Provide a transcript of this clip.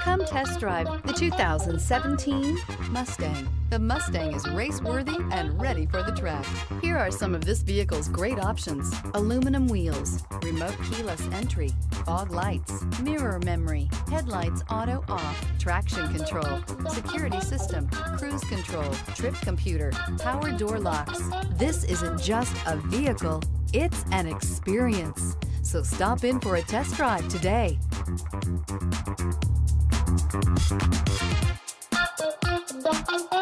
Come test drive the 2017 Mustang. The Mustang is race-worthy and ready for the track. Here are some of this vehicle's great options: aluminum wheels, remote keyless entry, fog lights, mirror memory, headlights auto off, traction control, security system, cruise control, trip computer, power door locks. This isn't just a vehicle, it's an experience. So stop in for a test drive today. Thank you.